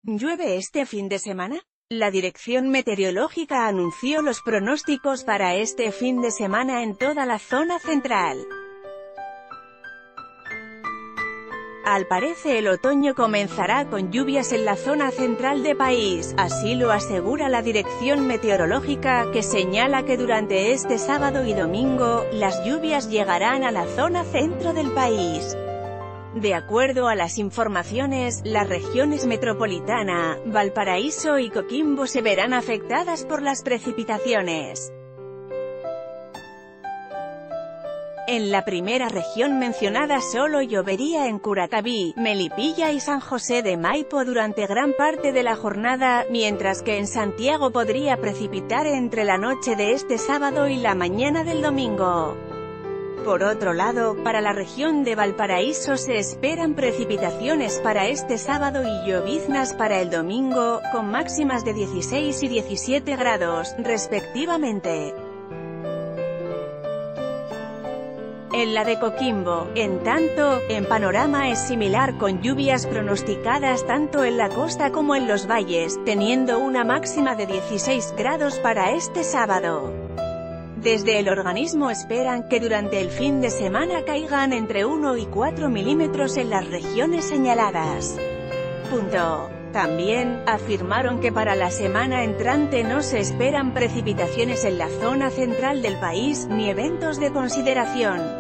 ¿Llueve este fin de semana? La Dirección Meteorológica anunció los pronósticos para este fin de semana en toda la zona central. Al parecer el otoño comenzará con lluvias en la zona central del país, así lo asegura la Dirección Meteorológica, que señala que durante este sábado y domingo, las lluvias llegarán a la zona centro del país. De acuerdo a las informaciones, las regiones metropolitana, Valparaíso y Coquimbo se verán afectadas por las precipitaciones. En la primera región mencionada solo llovería en Curacaví, Melipilla y San José de Maipo durante gran parte de la jornada, mientras que en Santiago podría precipitar entre la noche de este sábado y la mañana del domingo. Por otro lado, para la región de Valparaíso se esperan precipitaciones para este sábado y lloviznas para el domingo, con máximas de 16 y 17 grados, respectivamente. En la de Coquimbo, en tanto, el panorama es similar con lluvias pronosticadas tanto en la costa como en los valles, teniendo una máxima de 16 grados para este sábado. Desde el organismo esperan que durante el fin de semana caigan entre 1 y 4 milímetros en las regiones señaladas. También, afirmaron que para la semana entrante no se esperan precipitaciones en la zona central del país, ni eventos de consideración.